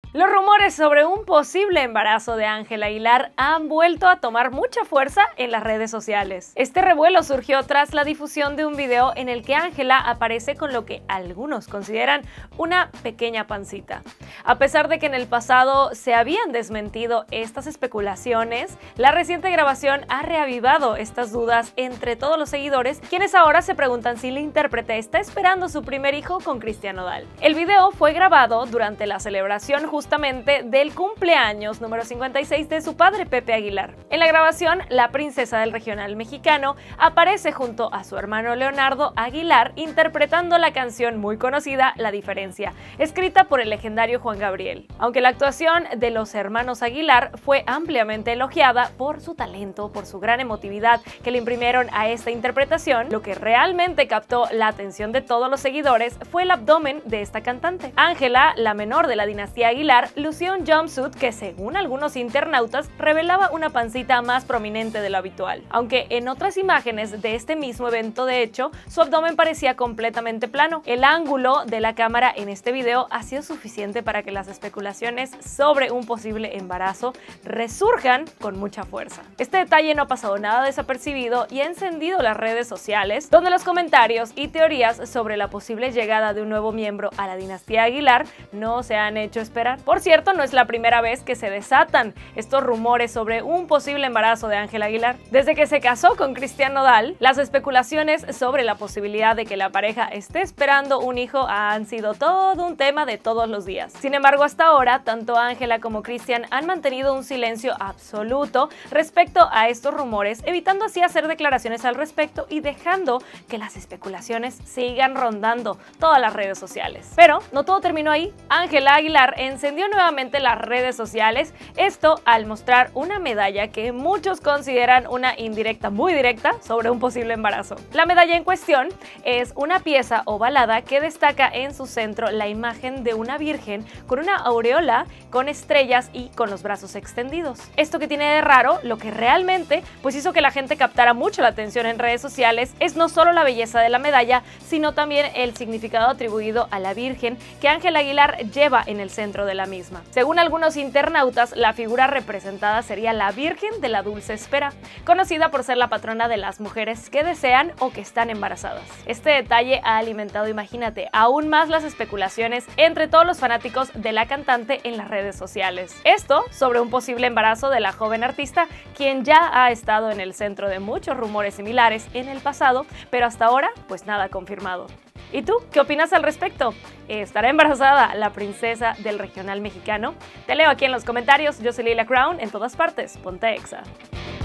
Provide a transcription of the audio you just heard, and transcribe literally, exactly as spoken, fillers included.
Los rumores sobre un posible embarazo de Ángela Aguilar han vuelto a tomar mucha fuerza en las redes sociales. Este revuelo surgió tras la difusión de un video en el que Ángela aparece con lo que algunos consideran una pequeña pancita. A pesar de que en el pasado se habían desmentido estas especulaciones, la reciente grabación ha reavivado estas dudas entre todos los seguidores, quienes ahora se preguntan si la intérprete está esperando su primer hijo con Cristian Nodal. El video fue grabado durante la celebración justamente del cumpleaños número cincuenta y seis de su padre Pepe Aguilar. En la grabación, la princesa del regional mexicano aparece junto a su hermano Leonardo Aguilar interpretando la canción muy conocida La Diferencia, escrita por el legendario Juan Gabriel. Aunque la actuación de los hermanos Aguilar fue ampliamente elogiada por su talento, por su gran emotividad que le imprimieron a esta interpretación, lo que realmente captó la atención de todos los seguidores fue el abdomen de esta cantante. Ángela, la menor de la dinastía Aguilar, lució un jumpsuit que, según algunos internautas, revelaba una pancita más prominente de lo habitual. Aunque en otras imágenes de este mismo evento, de hecho, su abdomen parecía completamente plano. El ángulo de la cámara en este video ha sido suficiente para que las especulaciones sobre un posible embarazo resurjan con mucha fuerza. Este detalle no ha pasado nada desapercibido y ha encendido las redes sociales, donde los comentarios y teorías sobre la posible llegada de un nuevo miembro a la dinastía Aguilar no se han hecho esperar. Por cierto, no es la primera vez que se desatan estos rumores sobre un posible embarazo de Ángela Aguilar. Desde que se casó con Cristian Nodal, las especulaciones sobre la posibilidad de que la pareja esté esperando un hijo han sido todo un tema de todos los días. Sin embargo, hasta ahora, tanto Ángela como Cristian han mantenido un silencio absoluto respecto a estos rumores, evitando así hacer declaraciones al respecto y dejando que las especulaciones sigan rondando todas las redes sociales. Pero no todo terminó ahí. Ángela Aguilar encendió nuevamente las redes sociales, esto al mostrar una medalla que muchos consideran una indirecta muy directa sobre un posible embarazo. La medalla en cuestión es una pieza ovalada que destaca en su centro la imagen de una virgen con una aureola, con estrellas y con los brazos extendidos. Esto que tiene de raro, lo que realmente pues hizo que la gente captara mucho la atención en redes sociales, es no solo la belleza de la medalla, sino también el significado atribuido a la virgen que Ángela Aguilar lleva en el centro de la misma. Según algunos internautas, la figura representada sería la Virgen de la Dulce Espera, conocida por ser la patrona de las mujeres que desean o que están embarazadas. Este detalle ha alimentado, imagínate, aún más las especulaciones entre todos los fanáticos de la cantante en las redes sociales. Esto sobre un posible embarazo de la joven artista, quien ya ha estado en el centro de muchos rumores similares en el pasado, pero hasta ahora, pues nada confirmado. ¿Y tú? ¿Qué opinas al respecto? ¿Estará embarazada la princesa del regional mexicano? Te leo aquí en los comentarios. Yo soy Lila Crown, en todas partes. Ponte Exa.